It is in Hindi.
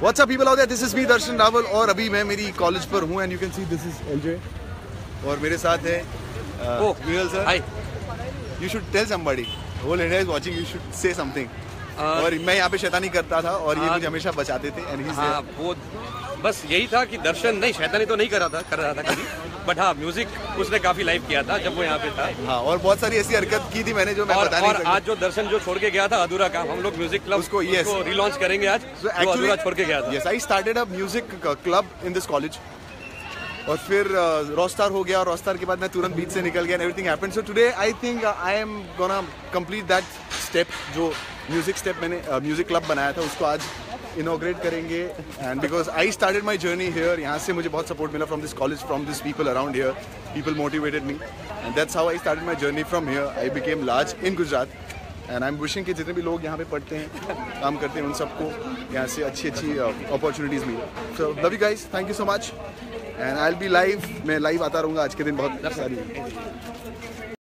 What's up people out there? This is me दर्शन रावल और अभी मैं मेरी कॉलेज पर हूँ and you can see this is LJ और मेरे साथ है Vinal sir. Hi. You should tell somebody. Whole India is watching. You should say something. और मैं यहाँ पे शैतानी करता था और ये मुझे हमेशा बचाते थे and he's there. हाँ, वो बस यही था कि दर्शन नहीं शैतानी तो नहीं कर रहा था कभी, बट हाँ म्यूजिक उसने काफी लाइव किया था जब वो यहाँ पे था. हाँ, और बहुत सारी ऐसी हरकत की थी मैंने जो मैं बता नहीं सकता. आज जो दर्शन जो छोड़ के गया था अधूरा काम, हम लोग म्यूजिक क्लब उसको रिलॉन्च करेंगे आज. जो अधूरा छोड़ के गया था. Yes, I started a music club in this college. और फिर रॉस्टार हो गया और रॉस्टार के बाद मैं तुरंत बीच से निकल गया and everything happened. So today I think I am gonna complete that step जो म्यूजिक स्टेप मैंने म्यूजिक क्लब बनाया था उसको आज इनॉग्रेट करेंगे. And because I started my journey here. यहाँ से मुझे बहुत सपोर्ट मिला from this college, from this people around here. People motivated me and that's how I started my journey from here. I became large in Gujarat and I am wishing कि जितने भी लोग यहाँ पे पढ़ते हैं काम करते हैं उन सबको यहाँ से अच्छी अच्छी अपॉर्चुनिटीज़ मिले. So love you guys, thank you so much and I will be live. मैं लाइव आता रहूँगा आज के दिन बहुत सारी.